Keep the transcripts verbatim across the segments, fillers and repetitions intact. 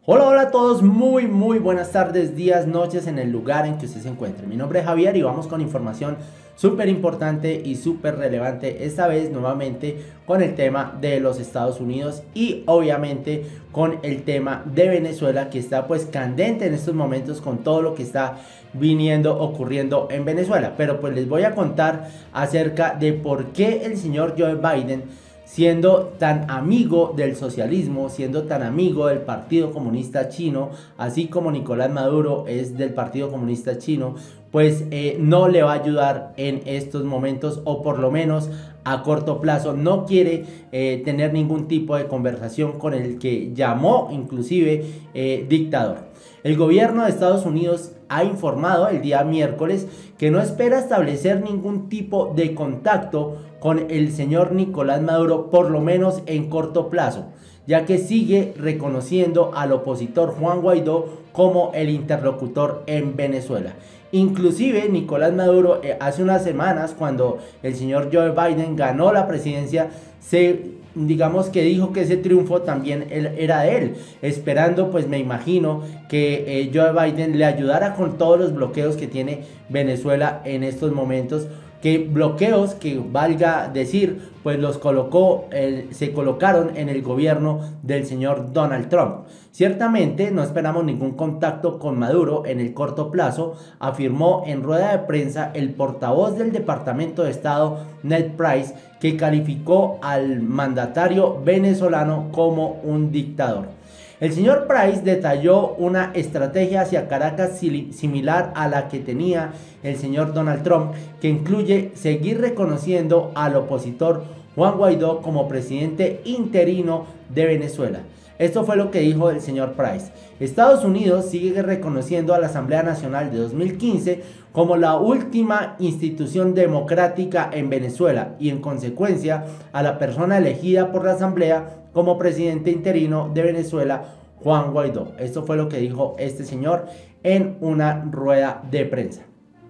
Hola, hola a todos, muy muy buenas tardes, días, noches en el lugar en que usted se encuentre. Mi nombre es Javier y vamos con información súper importante y súper relevante, esta vez nuevamente con el tema de los Estados Unidos y obviamente con el tema de Venezuela, que está pues candente en estos momentos con todo lo que está viniendo, ocurriendo en Venezuela. Pero pues les voy a contar acerca de por qué el señor Joe Biden, siendo tan amigo del socialismo, siendo tan amigo del Partido Comunista Chino, así como Nicolás Maduro es del Partido Comunista Chino, pues eh, no le va a ayudar en estos momentos, o por lo menos a corto plazo no quiere eh, tener ningún tipo de conversación con el que llamó inclusive eh, dictador. El gobierno de Estados Unidos ha informado el día miércoles que no espera establecer ningún tipo de contacto con el señor Nicolás Maduro, por lo menos en corto plazo, ya que sigue reconociendo al opositor Juan Guaidó como el interlocutor en Venezuela. Inclusive Nicolás Maduro eh, hace unas semanas, cuando el señor Joe Biden ganó la presidencia, se digamos que dijo que ese triunfo también era de él, esperando pues me imagino que eh, Joe Biden le ayudara con todos los bloqueos que tiene Venezuela en estos momentos, que bloqueos que valga decir pues los colocó, eh, se colocaron en el gobierno del señor Donald Trump. Ciertamente no esperamos ningún contacto con Maduro en el corto plazo, afirmó en rueda de prensa el portavoz del Departamento de Estado, Ned Price, que calificó al mandatario venezolano como un dictador. El señor Price detalló una estrategia hacia Caracas similar a la que tenía el señor Donald Trump, que incluye seguir reconociendo al opositor Juan Guaidó como presidente interino de Venezuela. Esto fue lo que dijo el señor Price. Estados Unidos sigue reconociendo a la Asamblea Nacional de dos mil quince como la última institución democrática en Venezuela y en consecuencia a la persona elegida por la Asamblea como presidente interino de Venezuela, Juan Guaidó. Esto fue lo que dijo este señor en una rueda de prensa.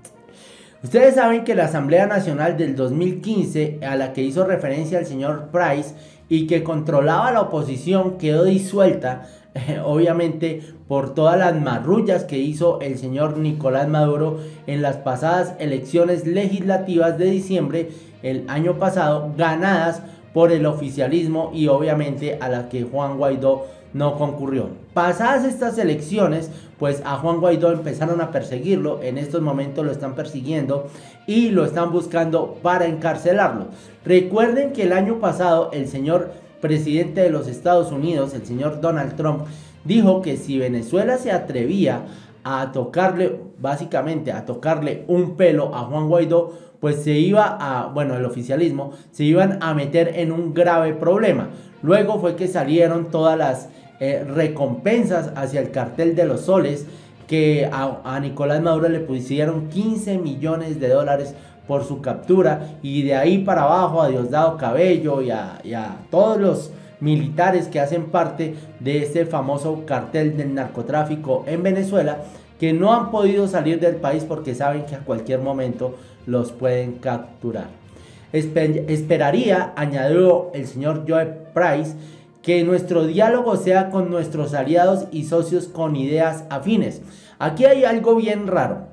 Ustedes saben que la Asamblea Nacional del dos mil quince, a la que hizo referencia el señor Price y que controlaba la oposición, quedó disuelta, eh, obviamente por todas las marrullas que hizo el señor Nicolás Maduro en las pasadas elecciones legislativas de diciembre el año pasado, ganadas por el oficialismo y obviamente a la que Juan Guaidó no concurrió. Pasadas estas elecciones, pues a Juan Guaidó empezaron a perseguirlo, en estos momentos lo están persiguiendo y lo están buscando para encarcelarlo. Recuerden que el año pasado el señor presidente de los Estados Unidos, el señor Donald Trump, dijo que si Venezuela se atrevía a tocarle, básicamente a tocarle un pelo a Juan Guaidó, pues se iba a, bueno, el oficialismo, se iban a meter en un grave problema. Luego fue que salieron todas las eh, recompensas hacia el cartel de los soles, que a, a Nicolás Maduro le pusieron quince millones de dólares por su captura, y de ahí para abajo a Diosdado Cabello y a, y a todos los militares que hacen parte de este famoso cartel del narcotráfico en Venezuela, que no han podido salir del país porque saben que a cualquier momento los pueden capturar. Esper esperaría, añadió el señor Joe Price, que nuestro diálogo sea con nuestros aliados y socios con ideas afines. Aquí hay algo bien raro.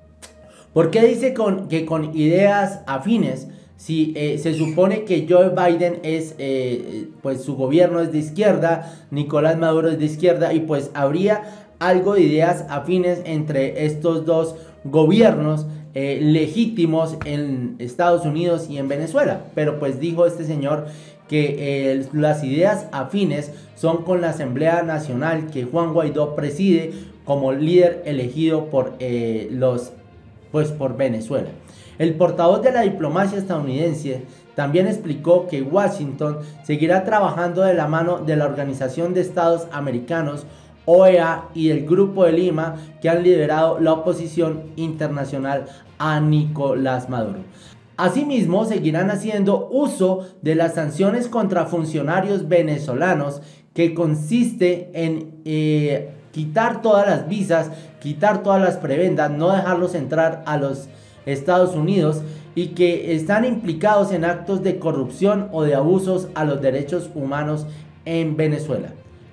¿Por qué dice con, que con ideas afines? Si eh, se supone que Joe Biden es, eh, pues su gobierno es de izquierda, Nicolás Maduro es de izquierda, y pues habría algo de ideas afines entre estos dos gobiernos eh, legítimos en Estados Unidos y en Venezuela. Pero pues dijo este señor que eh, las ideas afines son con la Asamblea Nacional que Juan Guaidó preside como líder elegido por eh, los pues por Venezuela. El portavoz de la diplomacia estadounidense también explicó que Washington seguirá trabajando de la mano de la Organización de Estados Americanos, O E A, y el Grupo de Lima, que han liderado la oposición internacional a Nicolás Maduro. Asimismo, seguirán haciendo uso de las sanciones contra funcionarios venezolanos, que consiste en eh, quitar todas las visas, quitar todas las prebendas, no dejarlos entrar a los Estados Unidos, y que están implicados en actos de corrupción o de abusos a los derechos humanos en Venezuela.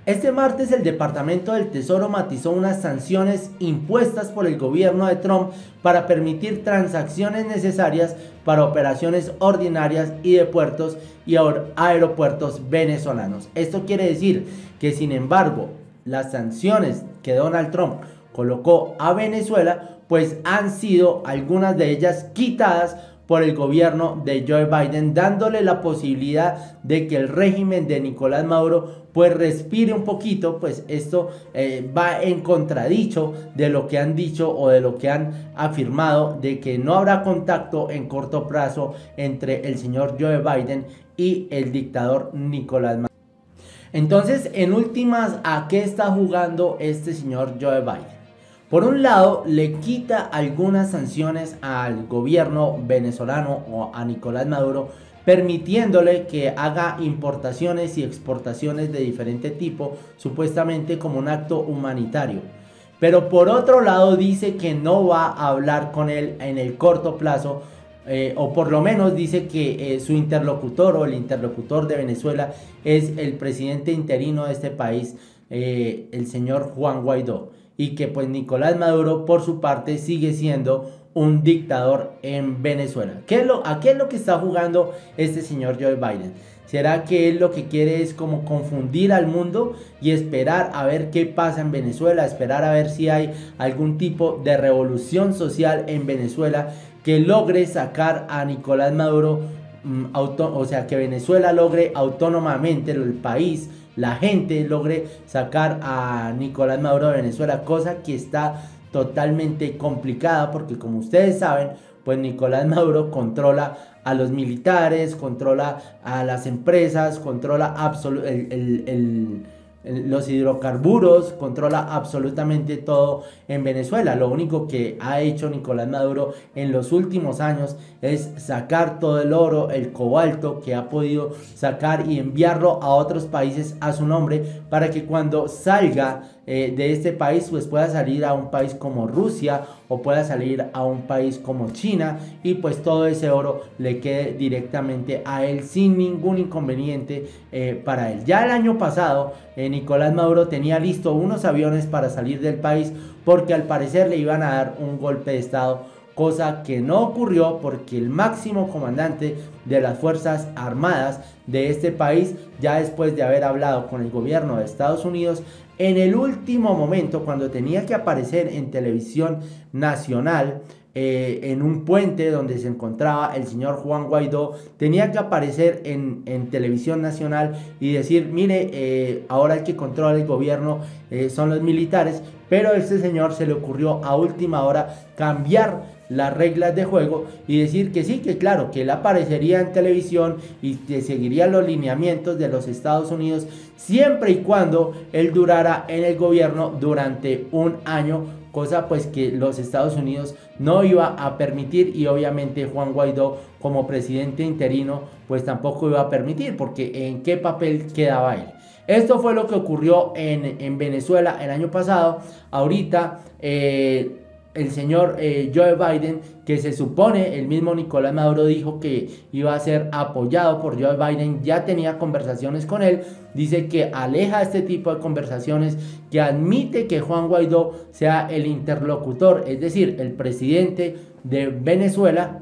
Este martes el Departamento del Tesoro matizó unas sanciones impuestas por el gobierno de Trump para permitir transacciones necesarias para operaciones ordinarias y de puertos y aeropuertos venezolanos. Esto quiere decir que, sin embargo, las sanciones que Donald Trump colocó a Venezuela, pues han sido algunas de ellas quitadas por el gobierno de Joe Biden, dándole la posibilidad de que el régimen de Nicolás Maduro pues respire un poquito. Pues esto eh, va en contradicho de lo que han dicho o de lo que han afirmado, de que no habrá contacto en corto plazo entre el señor Joe Biden y el dictador Nicolás Maduro. Entonces, en últimas, ¿a qué está jugando este señor Joe Biden? Por un lado, le quita algunas sanciones al gobierno venezolano o a Nicolás Maduro, permitiéndole que haga importaciones y exportaciones de diferente tipo, supuestamente como un acto humanitario. Pero por otro lado, dice que no va a hablar con él en el corto plazo, eh, o por lo menos dice que eh, su interlocutor o el interlocutor de Venezuela es el presidente interino de este país, eh, el señor Juan Guaidó. Y que pues Nicolás Maduro por su parte sigue siendo un dictador en Venezuela. ¿Qué es lo, ¿A qué es lo que está jugando este señor Joe Biden? ¿Será que él lo que quiere es como confundir al mundo y esperar a ver qué pasa en Venezuela? Esperar a ver si hay algún tipo de revolución social en Venezuela que logre sacar a Nicolás Maduro, um, auto, o sea, que Venezuela logre autónomamente el país, la gente logre sacar a Nicolás Maduro de Venezuela, cosa que está totalmente complicada porque, como ustedes saben, pues Nicolás Maduro controla a los militares, controla a las empresas, controla absolu- el, el, el, el, los hidrocarburos, controla absolutamente todo en Venezuela. Lo único que ha hecho Nicolás Maduro en los últimos años es sacar todo el oro, el cobalto que ha podido sacar y enviarlo a otros países a su nombre, para que cuando salga eh, de este país pues pueda salir a un país como Rusia o pueda salir a un país como China, y pues todo ese oro le quede directamente a él sin ningún inconveniente eh, para él. Ya el año pasado eh, Nicolás Maduro tenía listo unos aviones para salir del país porque al parecer le iban a dar un golpe de estado, cosa que no ocurrió porque el máximo comandante de las Fuerzas Armadas de este país, ya después de haber hablado con el gobierno de Estados Unidos, en el último momento, cuando tenía que aparecer en televisión nacional, eh, en un puente donde se encontraba el señor Juan Guaidó, tenía que aparecer en, en televisión nacional y decir, mire, eh, ahora el que controla el gobierno eh, son los militares, pero a este señor se le ocurrió a última hora cambiar las reglas de juego y decir que sí, que claro, que él aparecería en televisión y que seguiría los lineamientos de los Estados Unidos siempre y cuando él durara en el gobierno durante un año, cosa pues que los Estados Unidos no iba a permitir, y obviamente Juan Guaidó como presidente interino pues tampoco iba a permitir, porque en qué papel quedaba él. Esto fue lo que ocurrió en, en Venezuela el año pasado. Ahorita eh, el señor eh, Joe Biden, que se supone el mismo Nicolás Maduro dijo que iba a ser apoyado por Joe Biden, ya tenía conversaciones con él, dice que aleja este tipo de conversaciones, que admite que Juan Guaidó sea el interlocutor, es decir, el presidente de Venezuela,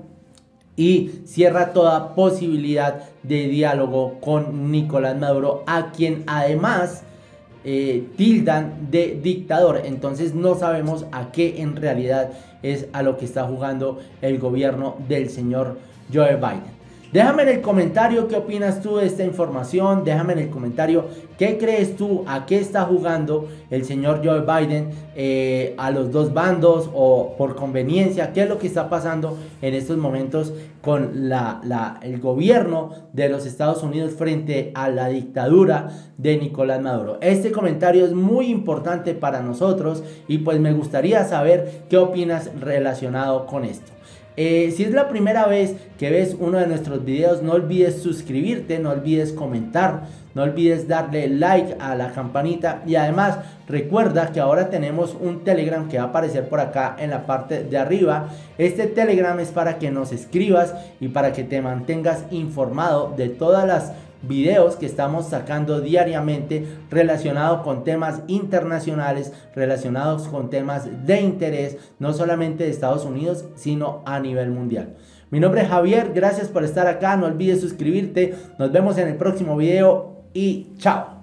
y cierra toda posibilidad de diálogo con Nicolás Maduro, a quien además Eh, tildan de dictador. Entonces no sabemos a qué en realidad es a lo que está jugando el gobierno del señor Joe Biden. Déjame en el comentario qué opinas tú de esta información. Déjame en el comentario qué crees tú, a qué está jugando el señor Joe Biden, eh, a los dos bandos o por conveniencia. Qué es lo que está pasando en estos momentos con la, la, el gobierno de los Estados Unidos frente a la dictadura de Nicolás Maduro. Este comentario es muy importante para nosotros y pues me gustaría saber qué opinas relacionado con esto. Eh, si es la primera vez que ves uno de nuestros videos, no olvides suscribirte, no olvides comentar, no olvides darle like a la campanita, y además recuerda que ahora tenemos un Telegram que va a aparecer por acá en la parte de arriba. Este Telegram es para que nos escribas y para que te mantengas informado de todas las videos que estamos sacando diariamente relacionados con temas internacionales, relacionados con temas de interés, no solamente de Estados Unidos, sino a nivel mundial. Mi nombre es Javier, gracias por estar acá, no olvides suscribirte, nos vemos en el próximo video y chao.